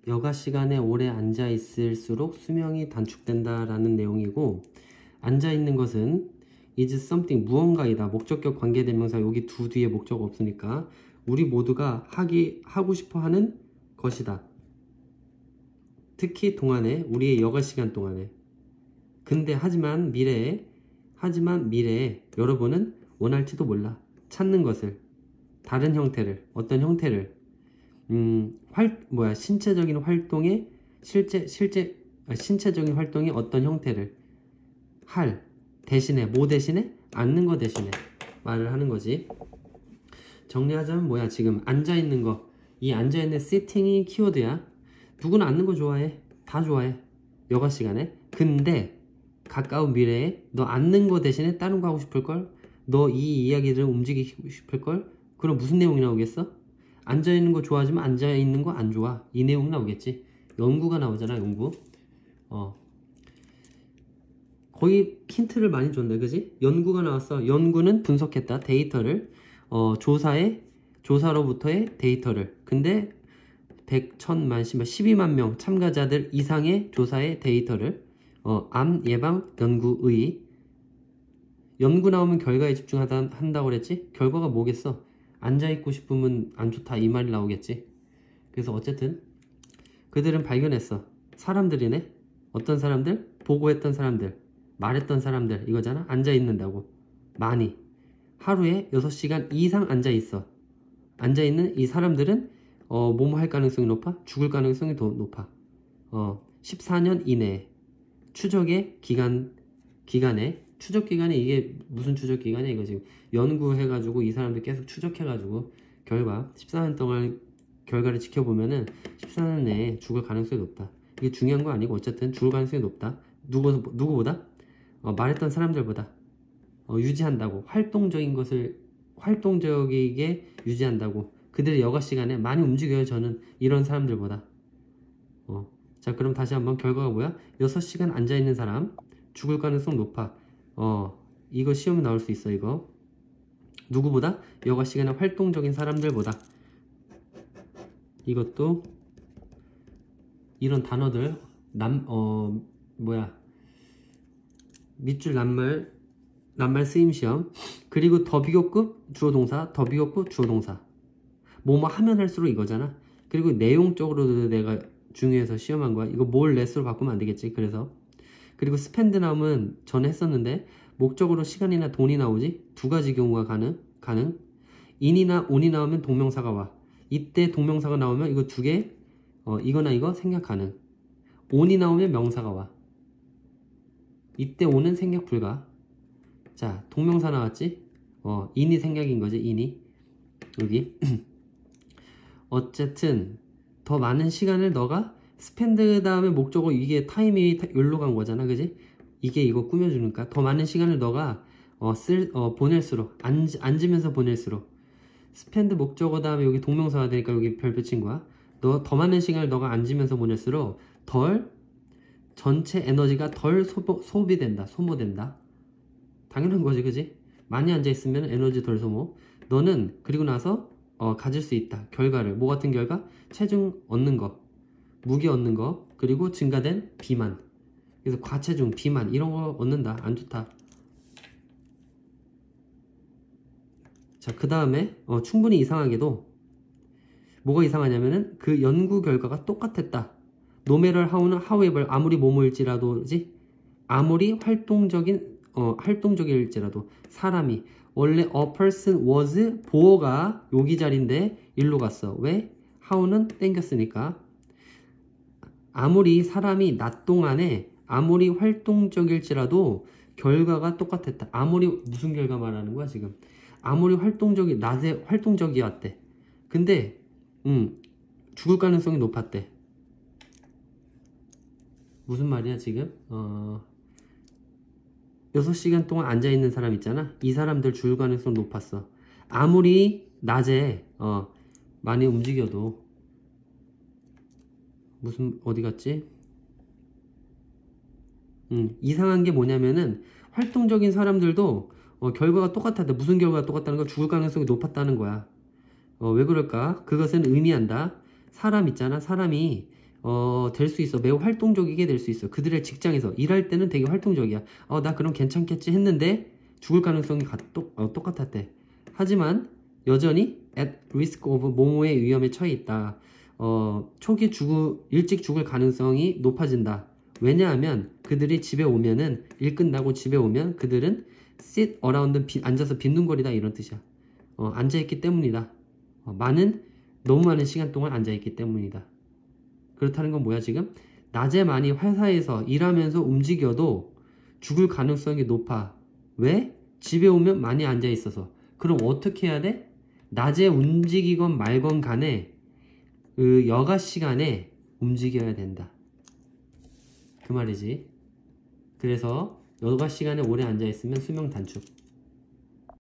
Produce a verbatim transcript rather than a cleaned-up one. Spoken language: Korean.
여가 시간에 오래 앉아 있을수록 수명이 단축된다라는 내용이고, 앉아 있는 것은 is something 무언가이다. 목적격 관계대명사 여기 두 뒤에 목적 없으니까 우리 모두가 하기 하고 싶어 하는 것이다. 특히 동안에 우리의 여가 시간 동안에. 근데 하지만 미래에 하지만 미래에 여러분은 원할지도 몰라. 찾는 것을 다른 형태를 어떤 형태를 음, 활, 뭐야, 신체적인 활동의, 실제, 실제, 아, 신체적인 활동의 어떤 형태를 할, 대신에, 뭐 대신에? 앉는 거 대신에 말을 하는 거지. 정리하자면 뭐야, 지금 앉아있는 거. 이 앉아있는 sitting이 키워드야. 누구나 앉는 거 좋아해. 다 좋아해. 여가 시간에. 근데, 가까운 미래에 너 앉는 거 대신에 다른 거 하고 싶을걸? 너 이 이야기를 움직이고 싶을걸? 그럼 무슨 내용이 나오겠어? 앉아있는 거 좋아하지만 앉아있는 거 안 좋아. 이 내용이 나오겠지. 연구가 나오잖아, 연구. 어. 거의 힌트를 많이 줬네, 그지? 연구가 나왔어. 연구는 분석했다. 데이터를. 어, 조사에, 조사로부터의 데이터를. 근데, 백, 천, 만, 십만, 십이만 명 참가자들 이상의 조사의 데이터를. 어, 암, 예방, 연구의. 연구 나오면 결과에 집중하다, 한다고 그랬지? 결과가 뭐겠어? 앉아있고 싶으면 안 좋다 이 말이 나오겠지. 그래서 어쨌든 그들은 발견했어. 사람들이네. 어떤 사람들? 보고했던 사람들, 말했던 사람들 이거잖아. 앉아있는다고. 많이 하루에 여섯 시간 이상 앉아있어. 앉아있는 이 사람들은 어, 뭐뭐 할 가능성이 높아? 죽을 가능성이 더 높아. 어, 십사 년 이내에 추적의 기간 기간에 추적 기간에 이게 무슨 추적 기간이야 이거 지금 연구해가지고 이 사람들 계속 추적해가지고 결과 십사 년 동안 결과를 지켜보면은 십사 년 내에 죽을 가능성이 높다. 이게 중요한 거 아니고 어쨌든 죽을 가능성이 높다. 누구, 누구보다? 어, 말했던 사람들보다 어, 유지한다고. 활동적인 것을 활동적이게 유지한다고. 그들의 여가 시간에 많이 움직여요. 저는 이런 사람들보다. 어. 자, 그럼 다시 한번 결과가 뭐야? 여섯 시간 앉아있는 사람 죽을 가능성 높아. 어, 이거 시험에 나올 수 있어. 이거 누구보다? 여가 시간에 활동적인 사람들보다. 이것도 이런 단어들 남, 어, 뭐야 밑줄 낱말 낱말 쓰임 시험. 그리고 더 비교급 주어동사, 더 비교급 주어동사. 뭐뭐 하면 할수록 이거잖아. 그리고 내용적으로도 내가 중요해서 시험한 거야. 이거 뭘 레스로 바꾸면 안 되겠지. 그래서 그리고 스펜드 나오면 전에 했었는데 목적으로 시간이나 돈이 나오지. 두 가지 경우가 가능. 가능. 인이나 온이 나오면 동명사가 와. 이때 동명사가 나오면 이거 두 개, 어, 이거나 이거 생략 가능. 온이 나오면 명사가 와. 이때 온은 생략 불가. 자, 동명사 나왔지? 어, 인이 생략인 거지. 인이 여기. 어쨌든 더 많은 시간을 너가 스펜드 다음에 목적어 이게 타임이 여기로 간 거잖아, 그지? 이게 이거 꾸며주니까 더 많은 시간을 너가 어, 쓸, 어, 보낼수록 앉, 앉으면서 보낼수록 스펜드 목적어 다음에 여기 동명사가 되니까 여기 별 붙인 거야. 너 더 많은 시간을 너가 앉으면서 보낼수록 덜 전체 에너지가 덜 소모, 소비된다, 소모된다. 당연한 거지, 그지? 많이 앉아있으면 에너지 덜 소모. 너는 그리고 나서 어, 가질 수 있다. 결과를. 뭐 같은 결과? 체중 얻는 거, 무게 얻는 거, 그리고 증가된 비만. 그래서 과체중, 비만 이런 거 얻는다. 안 좋다. 자, 그 다음에 어, 충분히 이상하게도 뭐가 이상하냐면은 그 연구 결과가 똑같았다. No matter how는 however 아무리 뭐뭐일지라도지 아무리 활동적인 어, 활동적일지라도 사람이 원래 a person was 보어가 여기 자리인데 일로 갔어. 왜? how는 땡겼으니까. 아무리 사람이 낮 동안에 아무리 활동적일지라도 결과가 똑같았다. 아무리 무슨 결과 말하는 거야 지금? 아무리 활동적이 낮에 활동적이었대. 근데 음 죽을 가능성이 높았대. 무슨 말이야 지금? 어 여섯 시간 동안 앉아있는 사람 있잖아. 이 사람들 죽을 가능성 높았어. 아무리 낮에 어 많이 움직여도. 무슨 어디 갔지? 음, 이상한 게 뭐냐면은 활동적인 사람들도 어, 결과가 똑같았다. 무슨 결과가 똑같다는 거? 죽을 가능성이 높았다는 거야. 어, 왜 그럴까? 그것은 의미한다. 사람 있잖아. 사람이 어, 될 수 있어. 매우 활동적이게 될 수 있어. 그들의 직장에서 일할 때는 되게 활동적이야. 어, 나 그럼 괜찮겠지 했는데 죽을 가능성이 가, 똑, 어, 똑같았대. 하지만 여전히 at risk of 모모의 위험에 처해 있다. 어, 초기 죽을, 일찍 죽을 가능성이 높아진다. 왜냐하면 그들이 집에 오면은 일 끝나고 집에 오면 그들은 sit around 비, 앉아서 빈둥거리다 이런 뜻이야. 어, 앉아있기 때문이다. 어, 많은 너무 많은 시간 동안 앉아있기 때문이다. 그렇다는 건 뭐야 지금? 낮에 많이 회사에서 일하면서 움직여도 죽을 가능성이 높아. 왜? 집에 오면 많이 앉아있어서. 그럼 어떻게 해야 돼? 낮에 움직이건 말건 간에 그 여가 시간에 움직여야 된다. 그 말이지. 그래서 여가 시간에 오래 앉아있으면 수명 단축.